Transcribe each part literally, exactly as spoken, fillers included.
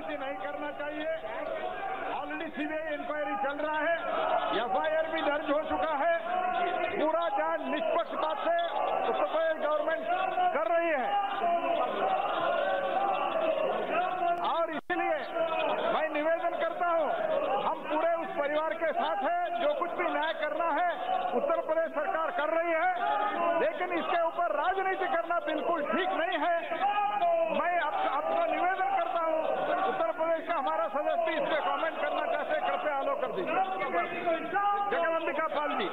राजनीति नहीं करना चाहिए। ऑलरेडी सीबीआई इंक्वायरी चल रहा है, एफआईआर भी दर्ज हो चुका है। पूरा जांच निष्पक्षता से उत्तर प्रदेश गवर्नमेंट कर रही है और इसलिए मैं निवेदन करता हूं, हम पूरे उस परिवार के साथ हैं। जो कुछ भी न्याय करना है उत्तर प्रदेश सरकार कर रही है, लेकिन इसके ऊपर राजनीति करना बिल्कुल ठीक नहीं है। मैं आप, आपका निवेदन करता हूं, उत्तर प्रदेश का हमारा सदस्य इस पर कमेंट करना चाहते हैं, कृपया अलो कर दीजिए। जगदम्बिका पाल जी।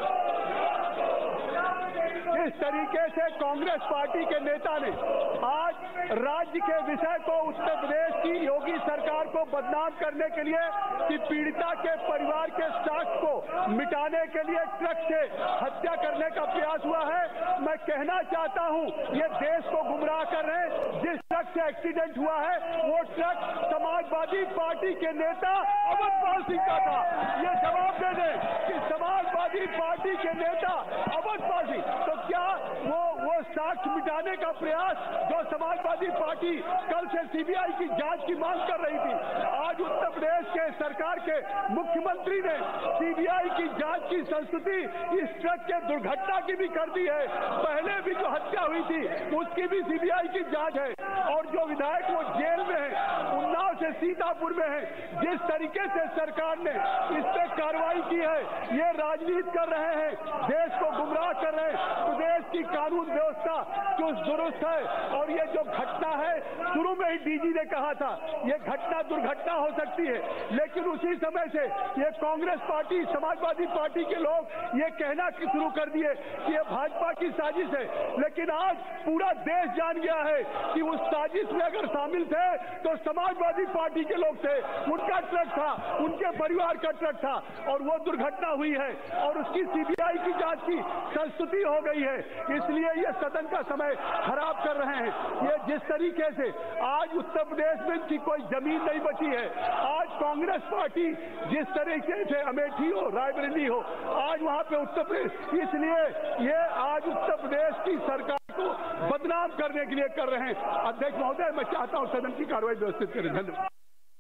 इस तरीके से कांग्रेस पार्टी के नेता ने आज राज्य के विषय को, उत्तर प्रदेश की योगी सरकार को बदनाम करने के लिए कि पीड़िता के परिवार के साक्ष्य को मिटाने के लिए ट्रक से हत्या करने का प्रयास हुआ है। मैं कहना चाहता हूं, ये देश को गुमराह कर रहे हैं। जिस ट्रक से एक्सीडेंट हुआ है वो ट्रक समाजवादी पार्टी के नेता अमरपाल सिंह का था। ये जवाब दे दें कि समाजवादी पार्टी के नेता अमरपाल सिंह, तो क्या वो वो साक्ष्य मिटाने का प्रयास जो समाजवादी पार्टी कल से सीबीआई की जांच की मांग कर रही थी, आज उत्तर प्रदेश के सरकार के मुख्यमंत्री ने सीबीआई की जांच की संस्तुति इस ट्रक के दुर्घटना की भी कर दी है। पहले भी जो हत्या हुई थी उसकी भी सीबीआई की जांच है और जो विधायक वो जेल में है, उन्नाव से सीतापुर में है। जिस तरीके से सरकार ने इस पर कार्रवाई की है, ये राजनीति कर रहे हैं, देश को गुमराह कर रहे हैं। प्रदेश की कानून व्यवस्था चुस्त दुरुस्त है और ये जो घटना है, शुरू में ही डीजी ने कहा था ये घटना दुर्घटना हो सकती है, लेकिन उसी समय से ये कांग्रेस पार्टी, समाजवादी पार्टी के लोग ये कहना शुरू कर दिए कि ये भाजपा की साजिश है। लेकिन आज पूरा देश जान गया है कि उस साजिश में अगर शामिल थे तो समाजवादी पार्टी के लोग थे, उनका ट्रक था, उनके परिवार का ट्रक था और वो दुर्घटना हुई है और उसकी सीबीआई की जांच की संस्तुति हो गई है। इसलिए ये सदन का समय खराब कर रहे हैं। ये जिस तरीके से आज उत्तर प्रदेश में इनकी कोई जमीन नहीं बची है, आज कांग्रेस पार्टी जिस तरीके से अमेठी हो, रायबरेली हो, आज वहां पे उत्तर प्रदेश, इसलिए ये आज उत्तर प्रदेश की सरकार को बदनाम करने के लिए कर रहे हैं। अध्यक्ष महोदय, मैं चाहता हूं सदन की कार्रवाई व्यवस्थित करें। धन्यवाद।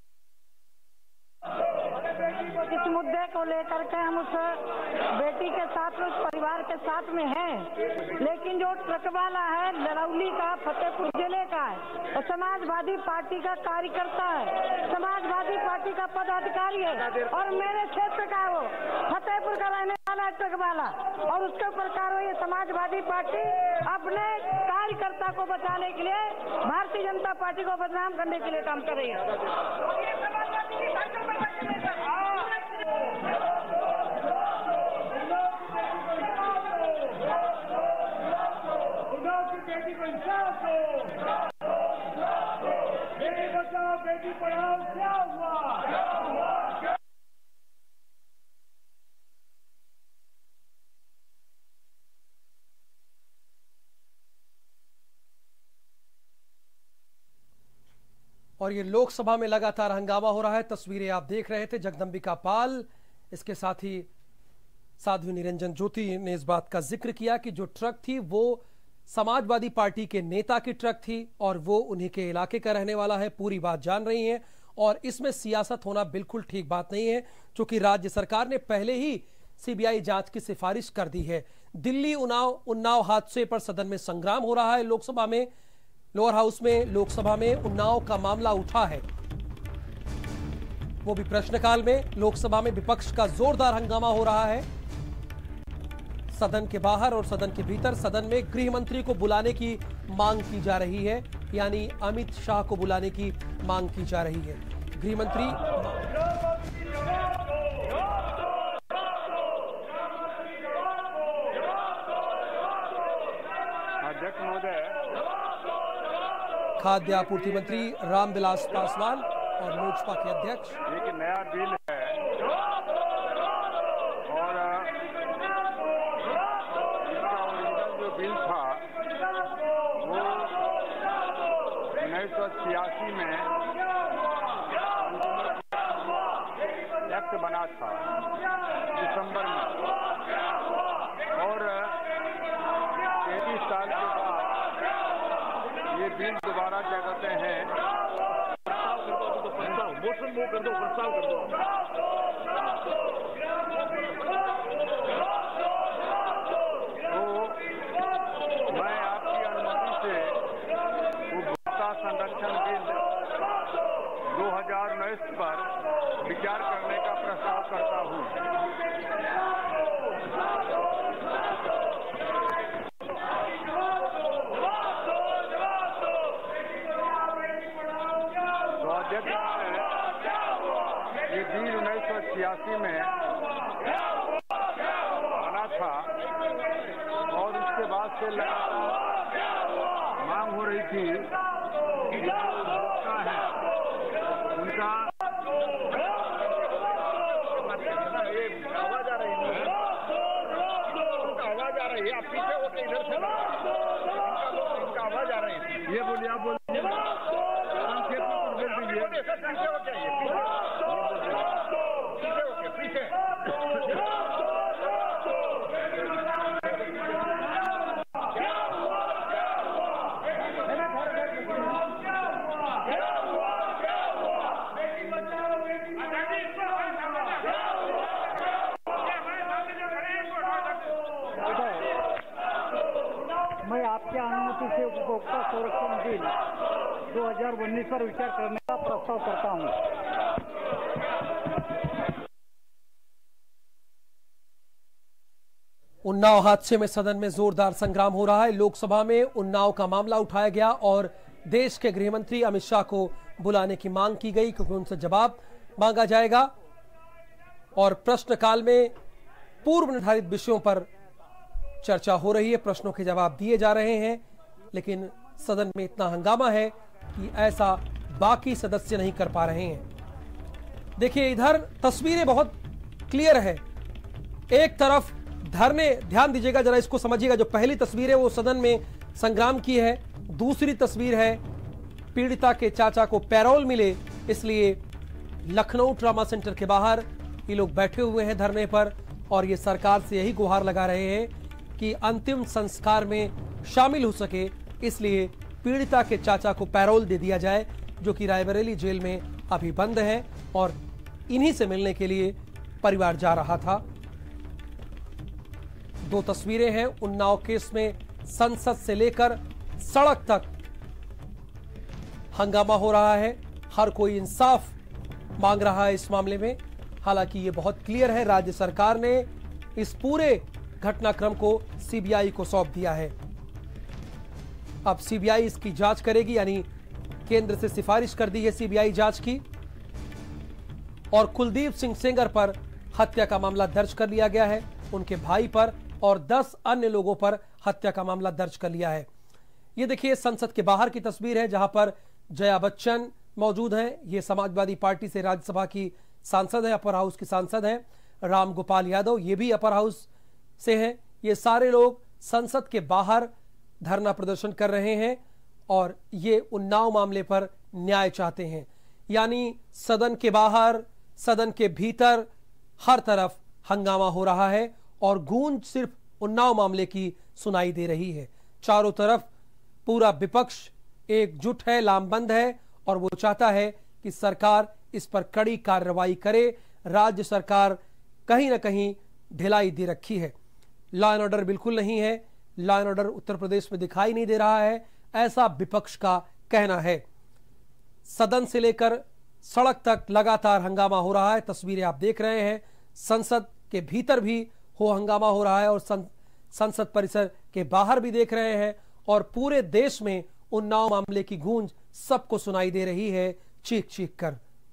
इस मुद्दे को लेकर के हम उस बेटी के साथ, उस परिवार के साथ में हैं, लेकिन जो ट्रक वाला है लरौली का, फतेहपुर जिले का है और समाजवादी पार्टी का कार्यकर्ता है, समाजवादी पार्टी का पदाधिकारी है और मेरे क्षेत्र का वो फतेहपुर का रहने वाला ट्रक वाला, और उसके ऊपर कार्रवाई समाजवादी पार्टी अपने कार्यकर्ता को बचाने के लिए, भारतीय जनता पार्टी को बदनाम करने के लिए काम कर रही है। बेटी को इंसाफ दो, बेटी बचाओ बेटी पढ़ाओ, क्या हुआ? और ये लोकसभा में लगातार हंगामा हो रहा है। तस्वीरें आप देख रहे थे, जगदम्बिका पाल, इसके साथ ही साध्वी निरंजन ज्योति ने इस बात का जिक्र किया कि जो ट्रक थी वो समाजवादी पार्टी के नेता की ट्रक थी और वो उन्हीं के इलाके का रहने वाला है। पूरी बात जान रही हैं और इसमें सियासत होना बिल्कुल ठीक बात नहीं है, क्योंकि राज्य सरकार ने पहले ही सीबीआई जांच की सिफारिश कर दी है। दिल्ली उन्नाव उन्नाव हादसे पर सदन में संग्राम हो रहा है। लोकसभा में, लोअर हाउस में, लोकसभा में उन्नाव का मामला उठा है, वो भी प्रश्नकाल में। लोकसभा में विपक्ष का जोरदार हंगामा हो रहा है, सदन के बाहर और सदन के भीतर। सदन में गृह मंत्री को बुलाने की मांग की जा रही है, यानी अमित शाह को बुलाने की मांग की जा रही है। गृह मंत्री अध्यक्ष महोदय, खाद्य आपूर्ति मंत्री रामविलास पासवान और लोजपा के अध्यक्ष। एक नया बिल है और इसका ओरिजिनल जो बिल था वो उन्नीस सौ छियासी में एक्ट बना था दिसंबर में, और तैंतीस साल के बाद ये बिल दोबारा क्या कहते हैं मोशन मूव कर दो, प्रस्ताव कर दो। तो मैं आपकी अनुमति से उपभोक्ता संरक्षण बिल दो हजार उन्नीस पर विचार करने का प्रस्ताव करता हूं। तो अध्यक्ष, ये बिल उन्नीस सौ छियासी में बना था और इसके बाद से लगातार मांग हो रही थी कि जो उपभोक्ता है उनका आवाज आ रही है, आवाज आ रही है, आप पीछे होकर इधर से इनका आवाज आ रही है। ये बोलिए, आप बोलिए, संक्षेप में कुछ बोल दीजिए। पीछे हो जाइए, पीछे होके पीछे। मैं आपकी अनुमति से उपभोक्ता संरक्षण बिल दो हजार उन्नीस पर विचार करने का प्रस्ताव करता हूं। उन्नाव हादसे में सदन में जोरदार संग्राम हो रहा है। लोकसभा में उन्नाव का मामला उठाया गया और देश के गृह मंत्री अमित शाह को बुलाने की मांग की गई क्योंकि उनसे जवाब मांगा जाएगा और प्रश्नकाल में पूर्व निर्धारित विषयों पर चर्चा हो रही है, प्रश्नों के जवाब दिए जा रहे हैं, लेकिन सदन में इतना हंगामा है कि ऐसा बाकी सदस्य नहीं कर पा रहे हैं। देखिए, इधर तस्वीरें बहुत क्लियर है। एक तरफ धरने, ध्यान दीजिएगा जरा, इसको समझिएगा। जो पहली तस्वीर है वो सदन में संग्राम की है, दूसरी तस्वीर है पीड़िता के चाचा को पैरोल मिले, इसलिए लखनऊ ट्रॉमा सेंटर के बाहर ये लोग बैठे हुए हैं धरने पर और ये सरकार से यही गुहार लगा रहे हैं कि अंतिम संस्कार में शामिल हो सके, इसलिए पीड़िता के चाचा को पैरोल दे दिया जाए, जो कि रायबरेली जेल में अभी बंद है और इन्हीं से मिलने के लिए परिवार जा रहा था। दो तस्वीरें हैं। उन्नाव केस में संसद से लेकर सड़क तक हंगामा हो रहा है, हर कोई इंसाफ मांग रहा है इस मामले में। हालांकि ये बहुत क्लियर है, राज्य सरकार ने इस पूरे घटनाक्रम को सीबीआई को सौंप दिया है। अब सीबीआई इसकी जांच करेगी, यानी केंद्र से सिफारिश कर दी है सीबीआई जांच की। और कुलदीप सिंह सेंगर पर हत्या का मामला दर्ज कर लिया गया है, उनके भाई पर और दस अन्य लोगों पर हत्या का मामला दर्ज कर लिया है। ये देखिए संसद के बाहर की तस्वीर है जहां पर जया बच्चन मौजूद हैं। ये समाजवादी पार्टी से राज्यसभा की सांसद है, अपर हाउस की सांसद हैं। राम गोपाल यादव ये भी अपर हाउस से हैं। ये सारे लोग संसद के बाहर धरना प्रदर्शन कर रहे हैं और ये उन्नाव मामले पर न्याय चाहते हैं। यानी सदन के बाहर, सदन के भीतर हर तरफ हंगामा हो रहा है और गूंज सिर्फ उन्नाव मामले की सुनाई दे रही है। चारों तरफ पूरा विपक्ष एकजुट है, लामबंद है और वो चाहता है कि सरकार इस पर कड़ी कार्रवाई करे। राज्य सरकार कहीं ना कहीं ढिलाई दे रखी है, लॉ एंड ऑर्डर बिल्कुल नहीं है, law and order Uttar Pradesh में दिखाई नहीं दे रहा है, ऐसा विपक्ष का कहना है। सदन से लेकर सड़क तक लगातार हंगामा हो रहा है। तस्वीरें आप देख रहे हैं, संसद के भीतर भी हो हंगामा हो रहा है और संसद परिसर के बाहर भी देख रहे हैं और पूरे देश में उन्नाव मामले की गूंज सबको सुनाई दे रही है, चीख चीख कर।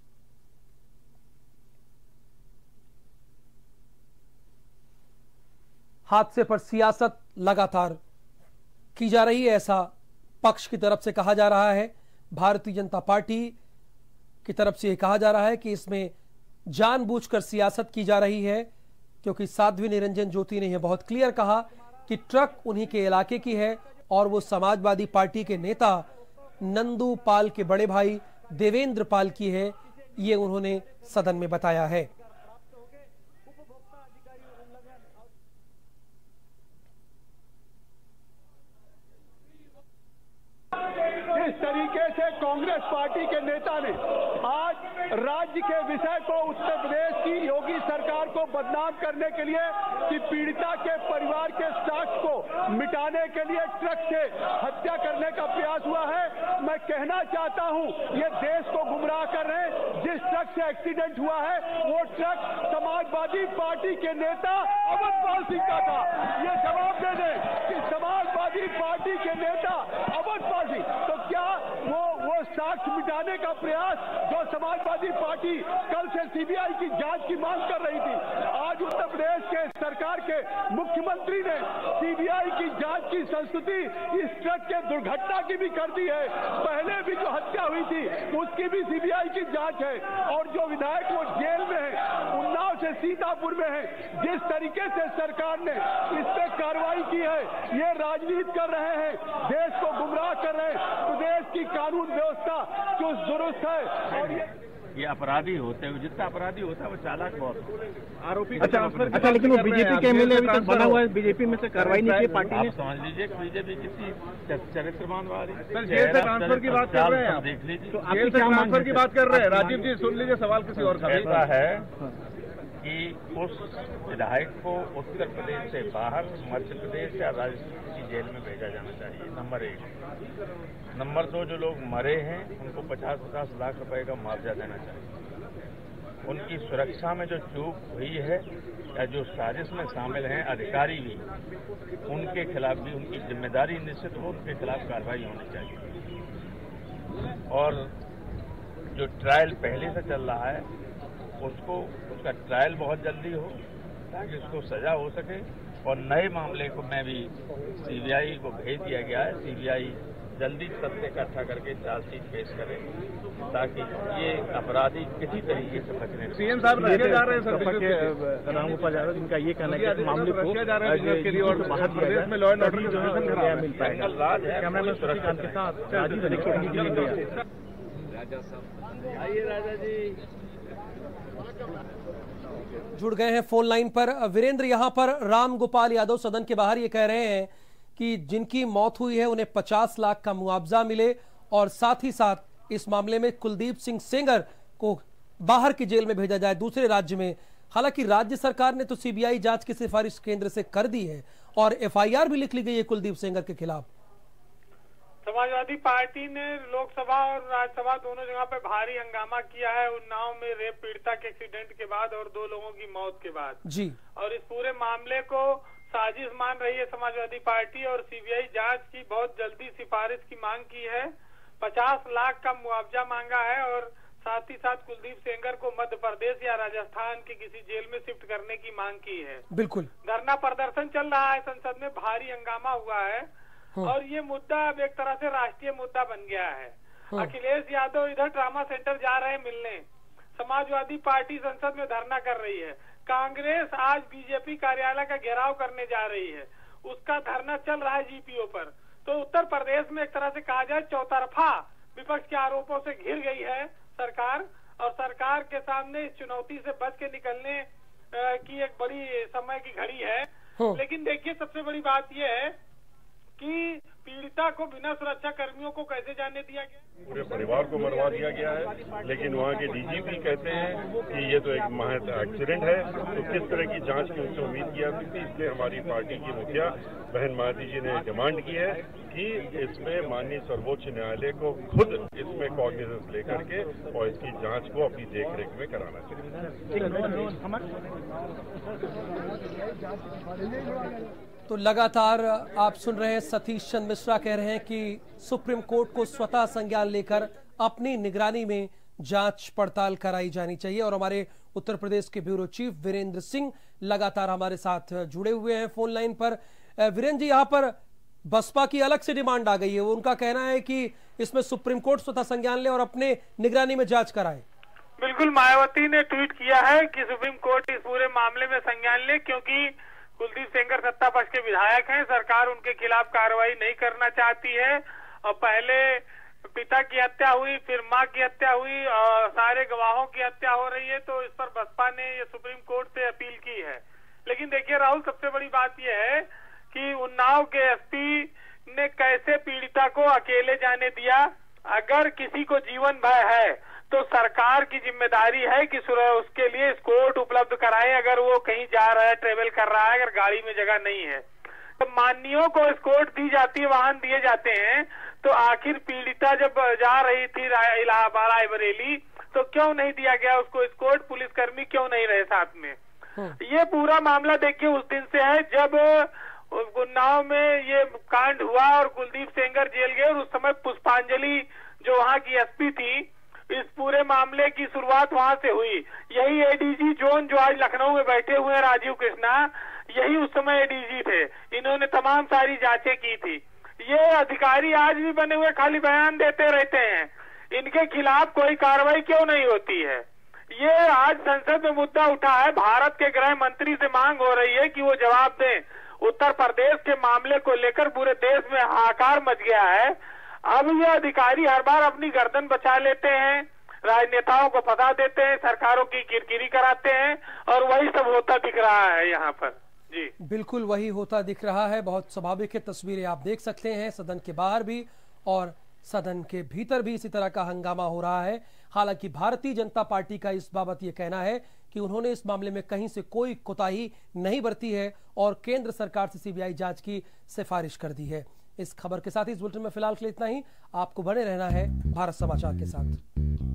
हादसे पर सियासत लगातार की जा रही है, ऐसा पक्ष की तरफ से कहा जा रहा है। भारतीय जनता पार्टी की तरफ से यह कहा जा रहा है कि इसमें जानबूझकर सियासत की जा रही है, क्योंकि साध्वी निरंजन ज्योति ने यह बहुत क्लियर कहा कि ट्रक उन्हीं के इलाके की है और वो समाजवादी पार्टी के नेता नंदू पाल के बड़े भाई देवेंद्र पाल की है, ये उन्होंने सदन में बताया है। इस तरीके से कांग्रेस पार्टी के नेता ने आज राज्य के विषय को उत्तर प्रदेश की योगी सरकार को बदनाम करने के लिए कि पीड़िता के परिवार के साक्ष्य को मिटाने के लिए ट्रक से हत्या करने का प्रयास हुआ है। मैं कहना चाहता हूं, ये देश को गुमराह कर रहे हैं। जिस ट्रक से एक्सीडेंट हुआ है वो ट्रक समाजवादी पार्टी के नेता अमरपाल सिंह का था। ये जवाब दे दें कि समाजवादी पार्टी के नेता अमरपाल सिंह, तो क्या वो वो साक्ष्य मिटाने का प्रयास जो समाजवादी पार्टी कल से सीबीआई की जांच की मांग कर रही थी, आज उत्तर प्रदेश के सरकार के मुख्यमंत्री ने सीबीआई की जांच की संस्तुति इस ट्रक के दुर्घटना की भी कर दी है। पहले भी जो हत्या हुई थी उसकी भी सीबीआई की जांच है, और जो विधायक वो जेल में है, उन्नाव से सीतापुर में है। जिस तरीके से सरकार ने इस पे कार्रवाई की है, ये राजनीति कर रहे हैं, देश को गुमराह कर रहे हैं। प्रदेश की कानून व्यवस्था चुस्त दुरुस्त है, और ये ये अपराधी होते हैं, जितना अपराधी होता है वो चालाक बहुत आरोपी। अच्छा अच्छा, लेकिन वो बीजेपी के एमएलए अभी तक बना हुआ है, बीजेपी में से कार्रवाई नहीं की पार्टी ने। आप समझ लीजिए कि बीजेपी कितनी चरित्रमान वाली। सर जेल से ट्रांसफर की बात कर रहे हैं, देख लीजिए, तो जेल से ट्रांसफर की बात कर रहे हैं। राजीव जी सुन लीजिए, सवाल किसी और का ऐसा है कि उस विधायक को उत्तर प्रदेश से बाहर मध्य प्रदेश या राजस्थान की जेल में भेजा जाना चाहिए, नंबर एक। नंबर दो, जो लोग मरे हैं उनको पचास पचास लाख रुपए का मुआवजा देना चाहिए। उनकी सुरक्षा में जो चूक हुई है या जो साजिश में शामिल हैं अधिकारी भी, उनके खिलाफ भी उनकी जिम्मेदारी निश्चित हो, उनके खिलाफ कार्रवाई होनी चाहिए। और जो ट्रायल पहले से चल रहा है उसको उसका ट्रायल बहुत जल्दी हो ताकि उसको सजा हो सके। और नए मामले को मैं भी सीबीआई को भेज दिया गया है, सीबीआई जल्दी तथ्य इकट्ठा करके चार्जशीट पेश करे ताकि ये अपराधी किसी तरीके से बचने। सीएम साहब रखे जा रहे हैं सर, रामगोपाल यादव जिनका ये कहना है कि मामले को रखे जा रहे हैं के लिए और बाहर प्रदेश में लॉ एंड ऑर्डर जो है मिल पाएगा। राज है, कैमरामैन सुरक्षा के साथ राजीव इंडिया। आइए राजा जी जुड़ गए हैं फोन लाइन पर। वीरेंद्र, यहां पर राम गोपाल यादव सदन के बाहर ये कह रहे हैं कि जिनकी मौत हुई है उन्हें पचास लाख का मुआवजा मिले, और साथ ही साथ इस मामले में कुलदीप सिंह सेंगर को बाहर की जेल में भेजा जाए, दूसरे राज्य में। हालांकि राज्य सरकार ने तो सीबीआई जांच की सिफारिश केंद्र से कर दी है और एफआईआर भी लिख ली गई है कुलदीप सेंगर के खिलाफ। समाजवादी पार्टी ने लोकसभा और राज्यसभा दोनों जगह पे भारी हंगामा किया है उन्नाव में रेप पीड़िता के एक्सीडेंट के बाद और दो लोगों की मौत के बाद जी। और इस पूरे मामले को साजिश मान रही है समाजवादी पार्टी, और सीबीआई जांच की बहुत जल्दी सिफारिश की मांग की है। पचास लाख का मुआवजा मांगा है, और साथ ही साथ कुलदीप सेंगर को मध्य प्रदेश या राजस्थान के किसी जेल में शिफ्ट करने की मांग की है। बिल्कुल। धरना प्रदर्शन चल रहा है, संसद में भारी हंगामा हुआ है, और ये मुद्दा अब एक तरह से राष्ट्रीय मुद्दा बन गया है। अखिलेश यादव इधर ट्रामा सेंटर जा रहे हैं मिलने, समाजवादी पार्टी संसद में धरना कर रही है, कांग्रेस आज बीजेपी कार्यालय का घेराव करने जा रही है, उसका धरना चल रहा है जीपीओ पर। तो उत्तर प्रदेश में एक तरह से कहा जाए चौतरफा विपक्ष के आरोपों से घिर गई है सरकार, और सरकार के सामने इस चुनौती से बच के निकलने की एक बड़ी समय की घड़ी है। लेकिन देखिए, सबसे बड़ी बात यह है कि पीड़िता को बिना सुरक्षा कर्मियों को कैसे जाने दिया गया, पूरे परिवार को मरवा दिया गया है। लेकिन वहाँ के डीजीपी कहते हैं कि ये तो एक महज एक्सीडेंट है, तो किस तरह की जांच की उनसे उम्मीद किया थी। इसलिए हमारी पार्टी की मुखिया बहन मायावती जी ने डिमांड की है कि इसमें माननीय सर्वोच्च न्यायालय को खुद इसमें कॉग्निजेंस लेकर के और इसकी जांच को अपनी देखरेख में कराना चाहिए। तो लगातार आप सुन रहे हैं सतीश चंद्र मिश्रा कह रहे हैं कि सुप्रीम कोर्ट को स्वतः संज्ञान लेकर अपनी निगरानी में जांच पड़ताल कराई जानी चाहिए। और हमारे उत्तर प्रदेश के ब्यूरो चीफ वीरेंद्र सिंह लगातार हमारे साथ जुड़े हुए हैं फोन लाइन पर। वीरेंद्र जी, यहाँ पर बसपा की अलग से डिमांड आ गई है, उनका कहना है कि इसमें सुप्रीम कोर्ट स्वतः संज्ञान ले और अपने निगरानी में जांच कराए। बिल्कुल, मायावती ने ट्वीट किया है कि सुप्रीम कोर्ट इस पूरे मामले में संज्ञान ले, क्योंकि कुलदीप सेंगर सत्ता पक्ष के विधायक हैं, सरकार उनके खिलाफ कार्रवाई नहीं करना चाहती है। और पहले पिता की हत्या हुई, फिर मां की हत्या हुई, और सारे गवाहों की हत्या हो रही है, तो इस पर बसपा ने ये सुप्रीम कोर्ट से अपील की है। लेकिन देखिए राहुल, सबसे बड़ी बात यह है कि उन्नाव के एसपी ने कैसे पीड़िता को अकेले जाने दिया। अगर किसी को जीवन भय है तो सरकार की जिम्मेदारी है कि उसके लिए एस्कॉर्ट उपलब्ध कराए अगर वो कहीं जा रहा है, ट्रेवल कर रहा है, अगर गाड़ी में जगह नहीं है तो माननीयों को एस्कॉर्ट दी जाती है, वाहन दिए जाते हैं। तो आखिर पीड़िता जब जा रही थी इलाहाबाद रायबरेली तो क्यों नहीं दिया गया उसको एस्कॉर्ट? पुलिसकर्मी क्यों नहीं रहे साथ में? ये पूरा मामला देखिए उस दिन से है जब उन्नाव में ये कांड हुआ और कुलदीप सेंगर जेल गए और उस समय पुष्पांजलि जो वहाँ की एसपी थी, इस पूरे मामले की शुरुआत वहां से हुई। यही एडीजी जोन जो आज लखनऊ में बैठे हुए हैं राजीव कृष्णा, यही उस समय एडीजी थे। इन्होंने तमाम सारी जांचें की थी। ये अधिकारी आज भी बने हुए खाली बयान देते रहते हैं, इनके खिलाफ कोई कार्रवाई क्यों नहीं होती है? ये आज संसद में मुद्दा उठा है, भारत के गृह मंत्री से मांग हो रही है कि वो जवाब दें। उत्तर प्रदेश के मामले को लेकर पूरे देश में हाहाकार मच गया है। अब ये अधिकारी हर बार अपनी गर्दन बचा लेते हैं, राजनेताओं को फंसा देते हैं, सरकारों की किरकिरी कराते हैं और वही सब होता दिख रहा है यहाँ पर। जी बिल्कुल वही होता दिख रहा है। बहुत स्वाभाविक है, तस्वीरें आप देख सकते हैं सदन के बाहर भी और सदन के भीतर भी इसी तरह का हंगामा हो रहा है। हालांकि भारतीय जनता पार्टी का इस बाबत यह कहना है कि उन्होंने इस मामले में कहीं से कोई कोताही नहीं बरती है और केंद्र सरकार से सीबीआई जांच की सिफारिश कर दी है। इस खबर के साथ ही इस बुलेटिन में फिलहाल के लिए इतना ही। आपको बने रहना है भारत समाचार के साथ।